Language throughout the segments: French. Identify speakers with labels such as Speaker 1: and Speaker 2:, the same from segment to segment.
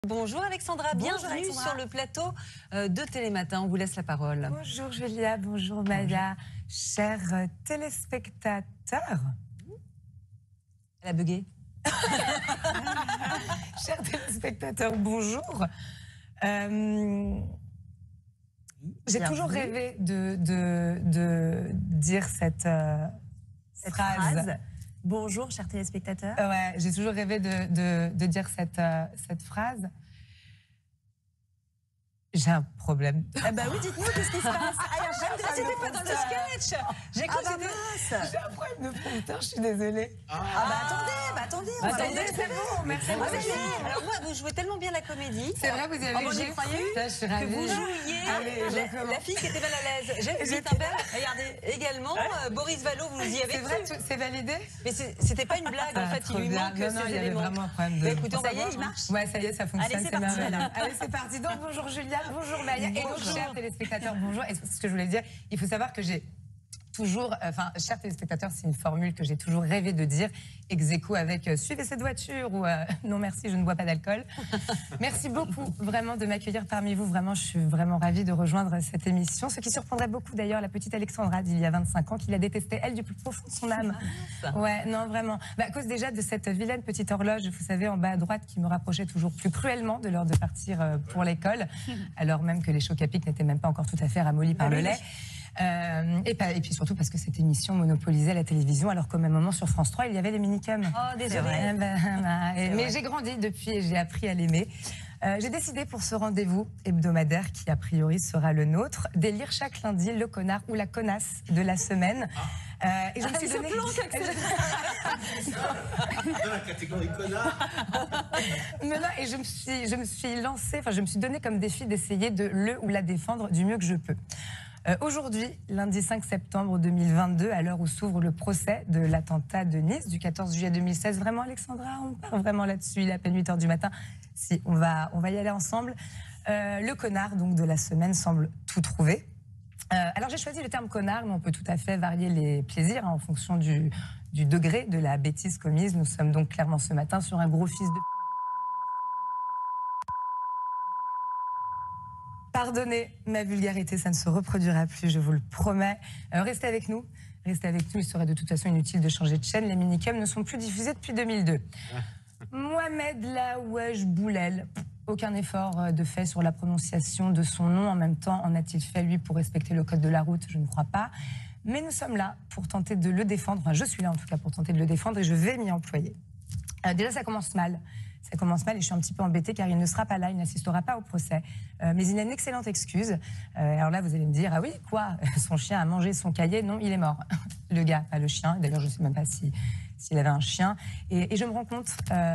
Speaker 1: Bonjour Alexandra, bienvenue sur le plateau de Télématin. On vous laisse la parole.
Speaker 2: Bonjour Julia, bonjour Maya, chers téléspectateurs.
Speaker 1: Elle a bugué.
Speaker 2: Chers téléspectateurs, bonjour. J'ai toujours rêvé de dire cette phrase.
Speaker 1: Bonjour chers téléspectateurs.
Speaker 2: Ouais, j'ai toujours rêvé de dire cette phrase. J'ai un problème.
Speaker 1: Ah bah oui, dites-nous qu'est-ce qui se passe. C'était pas dans le sketch. J'ai cru que c'était...
Speaker 2: J'ai un problème de prompteur, je suis désolée.
Speaker 1: Attendez,
Speaker 2: c'est bon, merci.
Speaker 1: Alors moi, vous jouez tellement bien la comédie.
Speaker 2: C'est vrai, vous avez
Speaker 1: vu,
Speaker 2: j'ai cru que
Speaker 1: vous jouiez la fille qui était mal à l'aise. J'ai Wittenberg, regardez, également, Boris Vallaud, vous y avez.
Speaker 2: C'est vrai, c'est validé.
Speaker 1: Mais c'était pas une blague, en fait, il lui manque ces éléments.
Speaker 2: Vraiment un problème de...
Speaker 1: Écoutez, ça y est, il marche.
Speaker 2: Ouais, ça y est, ça fonctionne.
Speaker 1: Allez, c'est parti, madame.
Speaker 2: Allez, c'est parti. Donc, bonjour Julia, bonjour Maya, et donc, chers téléspectateurs, bonjour. Et ce que je voulais dire, il faut savoir que j'ai toujours, chers téléspectateurs, c'est une formule que j'ai toujours rêvé de dire, ex aequo avec suivez cette voiture ou non merci, je ne bois pas d'alcool. Merci beaucoup vraiment de m'accueillir parmi vous. Vraiment, je suis vraiment ravie de rejoindre cette émission. Ce qui surprendrait beaucoup d'ailleurs la petite Alexandra d'il y a 25 ans, qui la détestait, elle, du plus profond de son âme. Ouais, non, vraiment. À cause déjà de cette vilaine petite horloge, vous savez, en bas à droite, qui me rapprochait toujours plus cruellement de l'heure de partir pour l'école, alors même que les chocs à pic n'étaient même pas encore tout à fait ramollis par le lait. Et puis surtout parce que cette émission monopolisait la télévision, alors qu'au même moment sur France 3 il y avait les minicums.
Speaker 1: Oh, désolé.
Speaker 2: Mais j'ai grandi depuis et j'ai appris à l'aimer. J'ai décidé pour ce rendez-vous hebdomadaire qui a priori sera le nôtre d'élire chaque lundi le connard ou la connasse de la semaine. Et je me suis donné...
Speaker 3: Dans la catégorie connard.
Speaker 2: Non, et je me suis lancée, enfin je me suis donné comme défi d'essayer de le ou la défendre du mieux que je peux. Aujourd'hui, lundi 5 septembre 2022, à l'heure où s'ouvre le procès de l'attentat de Nice du 14 juillet 2016, vraiment Alexandra, on part vraiment là-dessus, il est à peine 8h du matin. Si, on va y aller ensemble. Le connard donc de la semaine semble tout trouver. Alors j'ai choisi le terme connard, mais on peut tout à fait varier les plaisirs en fonction du degré de la bêtise commise. Nous sommes donc clairement ce matin sur un gros fils de... Pardonnez ma vulgarité, ça ne se reproduira plus, je vous le promets. Restez avec nous, il serait de toute façon inutile de changer de chaîne. Les minicums ne sont plus diffusés depuis 2002. Mohamed Laouaj Boulel, aucun effort de fait sur la prononciation de son nom. En même temps, en a-t-il fait, lui, pour respecter le code de la route? Je ne crois pas. Mais nous sommes là pour tenter de le défendre. Enfin, je suis là en tout cas pour tenter de le défendre et je vais m'y employer. Déjà, ça commence mal. Ça commence mal et je suis un petit peu embêtée car il ne sera pas là, il n'assistera pas au procès. Mais il a une excellente excuse. Alors là, vous allez me dire, ah oui, quoi? Son chien a mangé son cahier? Non, il est mort. Le gars, pas le chien. D'ailleurs, je ne sais même pas s'il avait un chien. Et je me rends compte,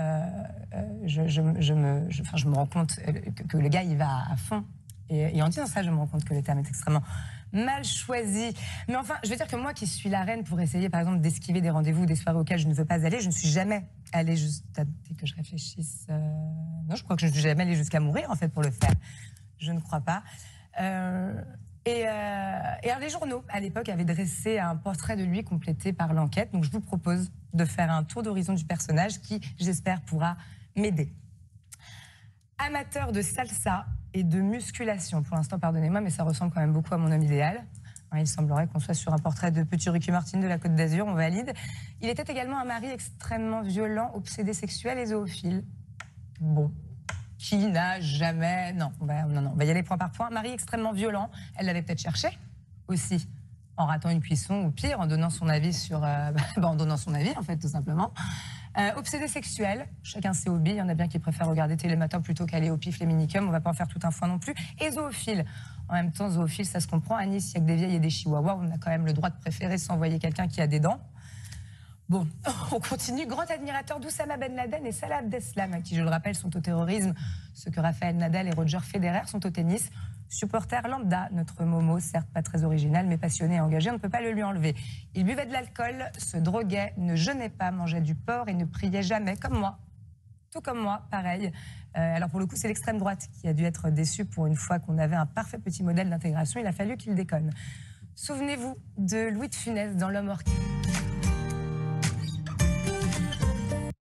Speaker 2: je me rends compte que le gars, il va à fond. Et en disant ça, je me rends compte que le terme est extrêmement mal choisi. Mais enfin, je veux dire que moi qui suis la reine pour essayer, par exemple, d'esquiver des rendez-vous, des soirées auxquelles je ne veux pas aller, je ne suis jamais allée jusqu'à... que je réfléchisse... Non, je crois que je ne suis jamais allée jusqu'à mourir, en fait, pour le faire. Je ne crois pas. Et alors, les journaux, à l'époque, avaient dressé un portrait de lui complété par l'enquête. Donc, je vous propose de faire un tour d'horizon du personnage qui, j'espère, pourra m'aider. Amateur de salsa et de musculation. Pour l'instant, pardonnez-moi, mais ça ressemble quand même beaucoup à mon homme idéal. Il semblerait qu'on soit sur un portrait de petit Ricky Martin de la Côte d'Azur, on valide. Il était également un mari extrêmement violent, obsédé sexuel et zoophile. Bon, qui n'a jamais... Non, on va y aller point par point. Mari extrêmement violent, elle l'avait peut-être cherché aussi, en ratant une cuisson ou pire, en donnant son avis sur... en donnant son avis, en fait, tout simplement. Obsédé sexuel, chacun ses hobbies, il y en a bien qui préfèrent regarder Télématin plutôt qu'aller au pif les minicums, on va pas en faire tout un foin non plus. Et zoophile, en même temps zoophile ça se comprend, à Nice il y a que des vieilles et des chihuahuas, on a quand même le droit de préférer s'envoyer quelqu'un qui a des dents. Bon, on continue, grand admirateur d'Oussama Ben Laden et Salah Abdeslam, qui je le rappelle sont au terrorisme, ce que Rafael Nadal et Roger Federer sont au tennis. Supporter lambda, notre Momo, certes pas très original, mais passionné et engagé, on ne peut pas le lui enlever. Il buvait de l'alcool, se droguait, ne jeûnait pas, mangeait du porc et ne priait jamais, comme moi. Tout comme moi, pareil. Alors pour le coup, c'est l'extrême droite qui a dû être déçue pour une fois qu'on avait un parfait petit modèle d'intégration. Il a fallu qu'il déconne. Souvenez-vous de Louis de Funès dans L'Homme Orchidée.